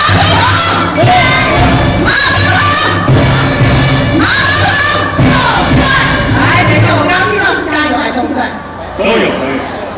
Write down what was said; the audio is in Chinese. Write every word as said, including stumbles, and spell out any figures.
来，等一下，我刚刚听到是加油还是动算？ 都有都有。